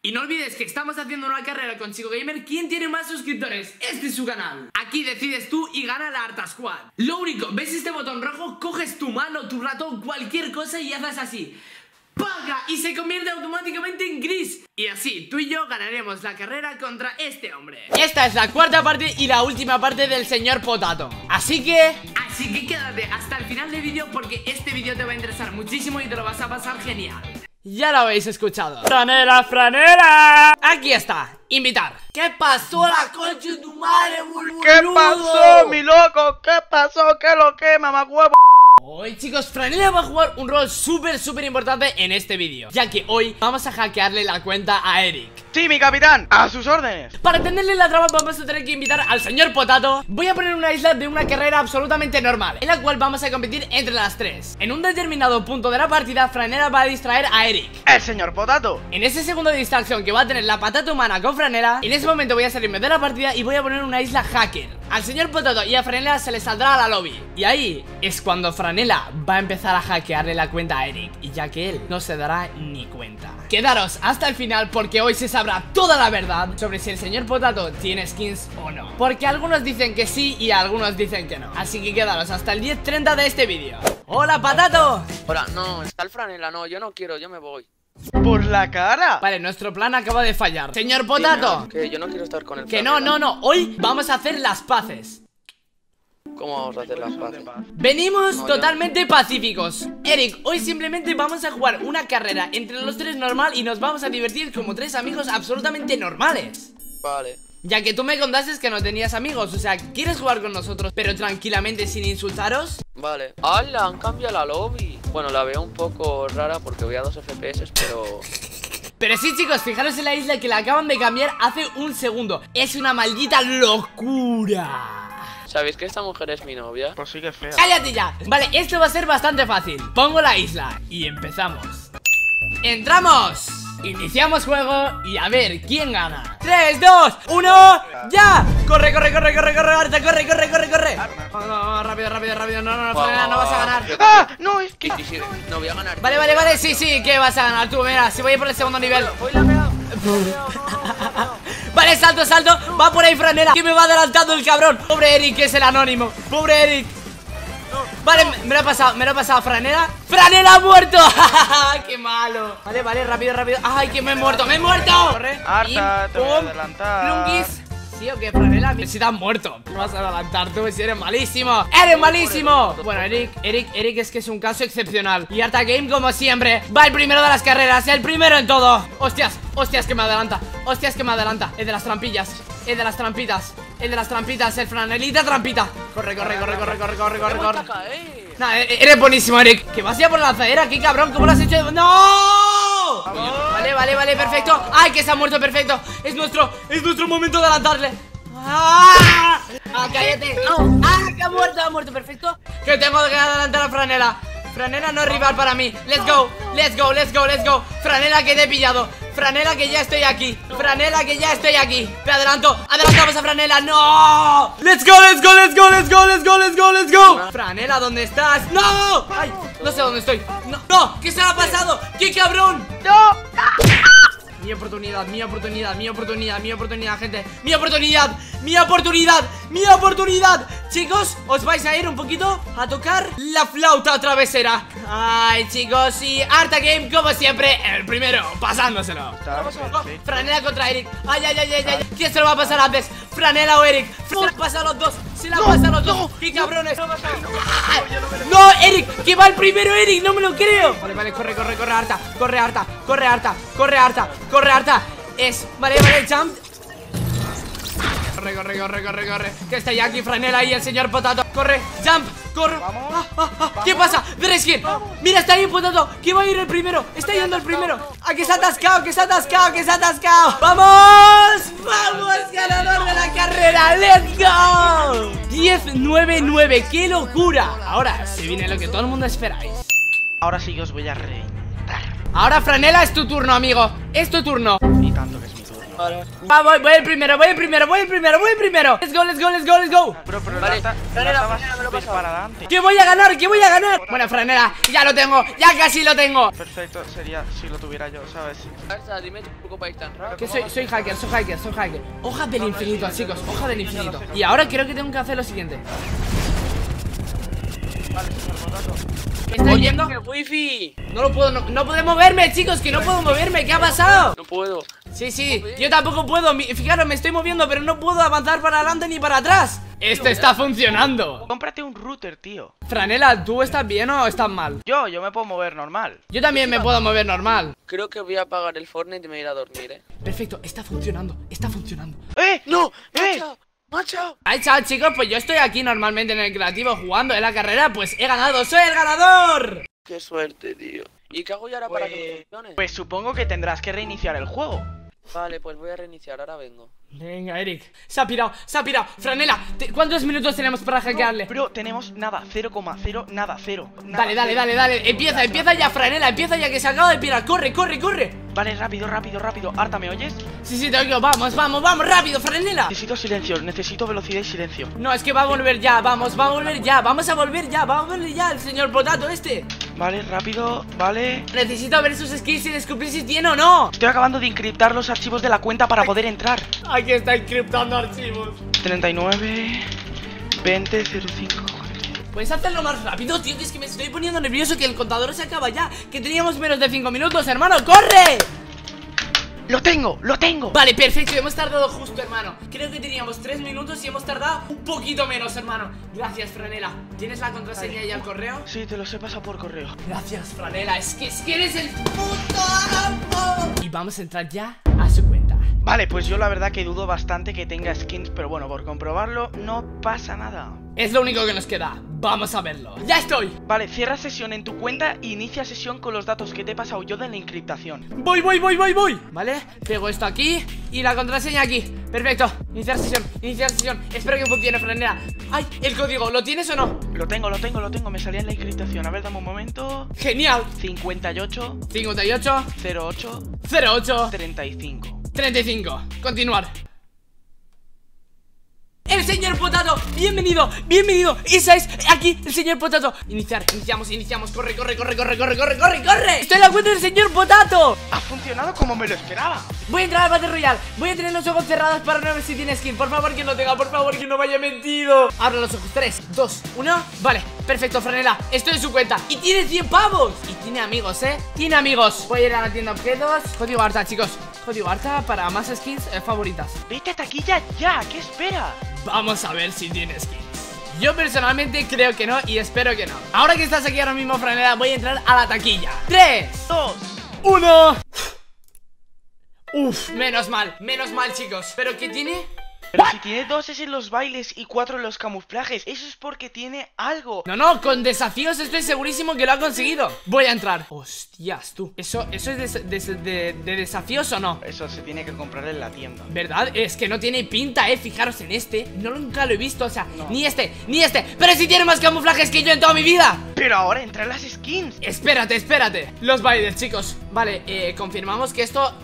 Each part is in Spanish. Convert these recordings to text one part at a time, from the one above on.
Y no olvides que estamos haciendo una carrera con Chico Gamer. ¿Quién tiene más suscriptores? Este es su canal. Aquí decides tú y gana la Arta Squad. Lo único, ¿ves este botón rojo? Coges tu mano, tu ratón, cualquier cosa y haces así. ¡Paga! Y se convierte automáticamente en gris. Y así, tú y yo ganaremos la carrera contra este hombre. Esta es la cuarta parte y la última parte del señor Potato. Así que quédate hasta el final del vídeo porque este vídeo te va a interesar muchísimo y te lo vas a pasar genial. Ya lo habéis escuchado. ¡Franela, franela! Aquí está, invitar. ¿Qué pasó la concha de tu madre, boludo? ¿Qué pasó, mi loco? ¿Qué pasó? ¿Qué lo que, mamacuevo? Hoy, chicos, Franela va a jugar un rol súper importante en este vídeo, ya que hoy vamos a hackearle la cuenta a Eric. Sí, mi capitán, a sus órdenes. Para tenderle la trama vamos a tener que invitar al señor Potato. Voy a poner una isla de una carrera absolutamente normal, en la cual vamos a competir entre las tres. En un determinado punto de la partida, Franela va a distraer a Eric, el señor Potato. En ese segundo de distracción que va a tener la patata humana con Franela, en ese momento voy a salirme de la partida y voy a poner una isla hacker. Al señor Potato y a Franela se les saldrá a la lobby. Y ahí es cuando Franela va a empezar a hackearle la cuenta a Eric, y ya que él no se dará ni cuenta. Quedaros hasta el final porque hoy se sabrá toda la verdad sobre si el señor Potato tiene skins o no, porque algunos dicen que sí y algunos dicen que no. Así que quedaros hasta el 10:30 de este vídeo. ¡Hola, Patato! Hola, no, está el Franela, no, yo no quiero, yo me voy. Por la cara. Vale, nuestro plan acaba de fallar. Señor Potato, que yo no quiero estar con el que Franela. no, hoy vamos a hacer las paces. ¿Cómo vamos a hacer las paces? Venimos No, totalmente pacíficos. Eric, hoy simplemente vamos a jugar una carrera entre los tres normal y nos vamos a divertir como tres amigos absolutamente normales. Vale. Ya que tú me contaste que no tenías amigos, o sea, ¿quieres jugar con nosotros pero tranquilamente sin insultaros? Vale. ¡Hala! Han cambiado la lobby. Bueno, la veo un poco rara porque voy a 2 FPS, pero... Pero sí, chicos, fijaros en la isla que la acaban de cambiar hace un segundo. Es una maldita locura. ¿Sabéis que esta mujer es mi novia? Pues sí que fea. ¡Cállate ya! Vale, esto va a ser bastante fácil. Pongo la isla y empezamos. ¡Entramos! Iniciamos juego y a ver quién gana. 3, 2, 1, ¡ya! ¡Corre, Arta! ¡Corre! No, rápido, no, Franela, no vas a ganar. ¡Ah! No, es que... Sí, no voy a ganar. Vale, sí, que vas a ganar tú, mira, si voy a ir por el segundo nivel. Voy lameado. Vale, salto, va por ahí Franela, que me va adelantando el cabrón. Pobre Eric, que es el anónimo. Pobre Eric. Vale, me lo ha pasado Franela. ¡Franela ha muerto! ¡Qué malo! Vale, rápido. ¡Ay, que me he muerto! Corre. Arta, te voy a adelantar. Plunguis. Sí, o que Franela, si te has muerto. Me vas a adelantar tú, si eres malísimo. ¡Eres malísimo! Bueno, Eric es que es un caso excepcional. Y Arta Game, como siempre, va el primero de las carreras, el primero en todo. Hostias, que me adelanta. El de las trampillas. El de las trampitas, el Franelita trampita. Corre. Nah, eres buenísimo, Eric. Que vas ya por la lanzadera, qué cabrón, ¿cómo lo has hecho? ¡No! Vale, perfecto. ¡Ay, que se ha muerto, perfecto! Es nuestro momento de adelantarle. ¡Ah! ¡Cállate! ¡Ah, que ha muerto, perfecto! Que tengo que adelantar a Franela. Franela no es rival para mí. Let's go. Franela, que te he pillado. Franela, que ya estoy aquí. Te adelantamos a Franela. ¡No! ¡Let's go! Franela, ¿dónde estás? ¡No! ¡Ay! No sé dónde estoy. ¡No! ¿Qué se me ha pasado? ¡Qué cabrón! ¡No! Mi oportunidad, gente. Mi oportunidad. Chicos, os vais a ir un poquito a tocar la flauta travesera. Ay, chicos, y Arta Game, como siempre, el primero, pasándoselo. Franela contra Eric. Ay. ¿Quién se lo va a pasar antes? ¿Franela o Eric? Pasa a los dos. Se la pasa a los dos. ¡Qué cabrones! ¡No, Eric! ¡Que va el primero, Eric! ¡No me lo creo! Vale, corre, Arta. Corre, Arta. Vale, jump. Corre. Que está ya aquí Franela y el señor Potato. Corre, jump, corre. ¿Qué pasa? Dreskin. Mira, está ahí el Potato. Que va a ir el primero. Está yendo el primero. Que se ha atascado. ¡Vamos! Ganador de la carrera. ¡Let's go! 10-9-9. ¡Qué locura! Ahora se viene lo que todo el mundo esperáis. Ahora sí que os voy a reventar. Ahora, Franela, es tu turno, amigo. Es tu turno. Y tanto que es mi turno. Vale. Voy el primero. Let's go. Bro, pero Vale, la Franela, vas me lo súper paso. para adelante. Que voy a ganar. Bueno, Franela, ya lo tengo, ya casi lo tengo. Perfecto, sería si lo tuviera yo, ¿sabes? Barça, dime tú cómo vais tan rápido. Que soy hacker. Hoja del infinito, chicos, hoja del infinito. Y ahora creo que tengo que hacer lo siguiente. Vale, señor Potato. ¿Me estáis viendo? ¡El wifi! No puedo moverme, chicos, que no puedo moverme. ¿Qué ha pasado? No puedo. Sí, yo tampoco puedo. Fijaros, me estoy moviendo, pero no puedo avanzar para adelante ni para atrás. Esto está funcionando. Cómprate un router, tío. Franela, ¿tú estás bien o estás mal? Yo me puedo mover normal. Yo también me puedo mover normal. Creo que voy a apagar el Fortnite y me voy a ir a dormir, Perfecto, está funcionando. ¡No! ¡Macho! Ay, chao, chicos, pues yo estoy aquí normalmente en el creativo jugando en la carrera. Pues he ganado, soy el ganador. ¡Qué suerte, tío! ¿Y qué hago yo ahora para que funcione? Pues supongo que tendrás que reiniciar el juego. Vale, pues voy a reiniciar, ahora vengo. Venga, Eric, se ha pirado. Franela, ¿cuántos minutos tenemos para hackearle? Bro, tenemos nada, 0,0, nada, 0. Dale, empieza ya, Franela, empieza ya que se acaba de pirar. Corre. Vale, rápido. Arta, ¿me oyes? Sí, te oigo, vamos, rápido, Franela. Necesito silencio, necesito velocidad y silencio. No, es que va a volver ya, vamos a volver ya el señor Potato este. Vale, rápido, vale. Necesito ver sus skills y descubrir si tiene o no. Estoy acabando de encriptar los archivos de la cuenta para poder entrar. Aquí está encriptando archivos. 39 20 05. ¿Puedes hacerlo más rápido, tío? Que es que me estoy poniendo nervioso, que el contador se acaba ya. Que teníamos menos de 5 minutos, hermano. ¡Corre! ¡Lo tengo! Vale, perfecto, hemos tardado justo, hermano. Creo que teníamos 3 minutos y hemos tardado un poquito menos, hermano. Gracias, Franela. ¿Tienes la contraseña y el correo? Sí, te los he pasado por correo. Gracias, Franela, es que eres el puto amo. Y vamos a entrar ya a su cuenta. Vale, pues yo la verdad que dudo bastante que tenga skins, pero bueno, por comprobarlo no pasa nada. Es lo único que nos queda, vamos a verlo. ¡Ya estoy! Vale, cierra sesión en tu cuenta e inicia sesión con los datos que te he pasado yo de la encriptación. Voy. Vale, pego esto aquí y la contraseña aquí. Perfecto, iniciar sesión. Espero que funcione, Franela. Ay, el código, ¿lo tienes o no? Lo tengo, me salía en la encriptación. A ver, dame un momento. Genial. 58 08 35. Continuar. El señor Potato, bienvenido. Esa es, aquí, el señor Potato. Iniciamos, corre. Estoy en la cuenta del señor Potato. Ha funcionado como me lo esperaba. Voy a entrar al Battle Royale. Voy a tener los ojos cerrados para no ver si tiene skin. Por favor, que no tenga, por favor, que no me haya mentido. Abro los ojos, 3, 2, 1. Vale, perfecto, Franela, estoy en su cuenta. Y tiene 100 pavos. Y tiene amigos, tiene amigos. Voy a ir a la tienda objetos. Código Arta, chicos. Código Arta para más skins favoritas. Vete a taquilla ya, ¿qué esperas? Vamos a ver si tiene skins. Yo personalmente creo que no y espero que no. Ahora que estás aquí ahora mismo, Franela, voy a entrar a la taquilla. 3, 2, 1. Uf, menos mal, chicos. ¿Pero qué tiene? Pero si tiene 2 es en los bailes y 4 en los camuflajes. Eso es porque tiene algo. No, con desafíos estoy segurísimo que lo ha conseguido. Voy a entrar. Hostias, tú. ¿Eso es de desafíos o no? Eso se tiene que comprar en la tienda. ¿Verdad? Es que no tiene pinta, fijaros en este. Nunca lo he visto, o sea, no. Ni este. Pero si tiene más camuflajes que yo en toda mi vida. Pero ahora entra las skins. Espérate. Los bailes, chicos. Vale, confirmamos que esto...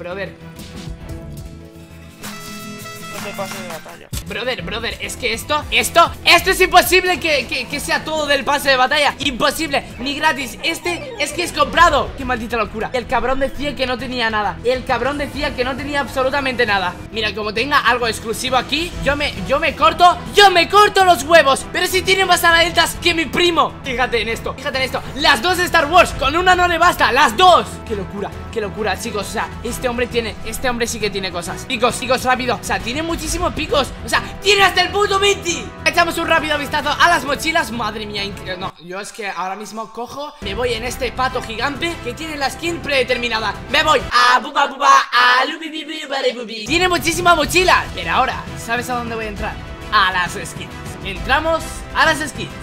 De pase de batalla. Brother, es que esto es imposible que sea todo del pase de batalla. Imposible, ni gratis. Este es que es comprado. Qué maldita locura. El cabrón decía que no tenía nada. Absolutamente nada. Mira, como tenga algo exclusivo aquí, yo me corto los huevos. Pero si tiene más altas que mi primo. Fíjate en esto. Las dos Star Wars, con una no le basta, las dos. Qué locura, chicos. O sea, este hombre sí que tiene cosas. Chicos, rápido. O sea, tiene muchísimos picos. O sea, tiene hasta el puto 20. Echamos un rápido vistazo a las mochilas. Madre mía, no, yo es que ahora mismo cojo, me voy en este pato gigante que tiene la skin predeterminada. Me voy a buba a lubi. Tiene muchísimas mochilas. Pero ahora, ¿sabes a dónde voy a entrar? A las skins. Entramos a las skins.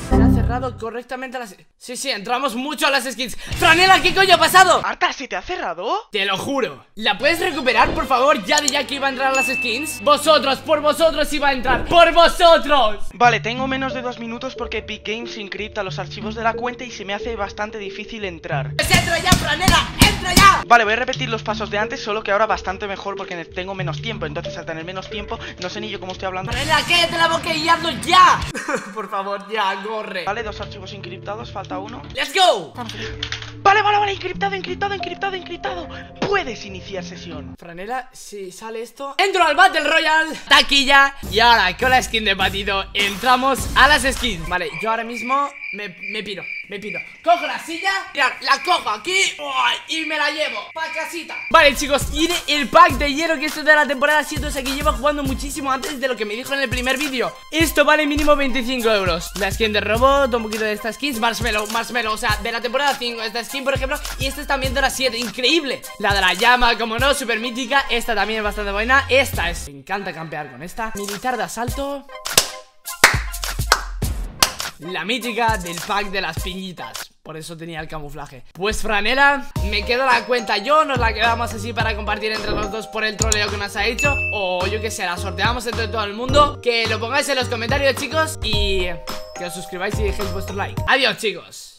cerrado correctamente las... Sí, entramos mucho a las skins. Franela, ¿qué coño ha pasado? Arta, ¿se te ha cerrado? Te lo juro. ¿La puedes recuperar, por favor? Ya de ya que iba a entrar a las skins. Vosotros, por vosotros iba a entrar. ¡Por vosotros! Vale, tengo menos de 2 minutos porque Epic Games encripta los archivos de la cuenta y se me hace bastante difícil entrar. ¡Pues entra ya, Franela! ¡Entra ya! Vale, voy a repetir los pasos de antes, solo que ahora bastante mejor porque tengo menos tiempo. Entonces al tener menos tiempo, no sé ni yo cómo estoy hablando. Franela, cállate la boca y hazlo ya. Por favor, ya, corre. Vale, 2 archivos encriptados, falta uno. ¡Let's go! Vale, encriptado. Puedes iniciar sesión. Franela, si sale esto, entro al Battle Royale, taquilla. Y ahora con la skin de Patito entramos a las skins. Vale, yo ahora mismo me piro. Cojo la silla, mirad, la cojo aquí y me la llevo pa' casita. Vale, chicos, tiene el pack de hierro, que esto es de la temporada 7, o sea que llevo jugando muchísimo antes de lo que me dijo en el primer vídeo. Esto vale mínimo 25 euros. La skin de robot, un poquito de estas skins, marshmallow, o sea, de la temporada 5, esta skin por ejemplo. Y esta es también de la 7, increíble. La de la llama, como no, súper mítica. Esta también es bastante buena. Esta es, me encanta campear con esta. Militar de asalto. La mítica del pack de las piñitas. Por eso tenía el camuflaje. Pues Franela, me quedo la cuenta yo. Nos la quedamos así para compartir entre los dos por el troleo que nos ha hecho. O yo que sé, la sorteamos entre todo el mundo. Que lo pongáis en los comentarios, chicos. Y que os suscribáis y dejéis vuestro like. Adiós, chicos.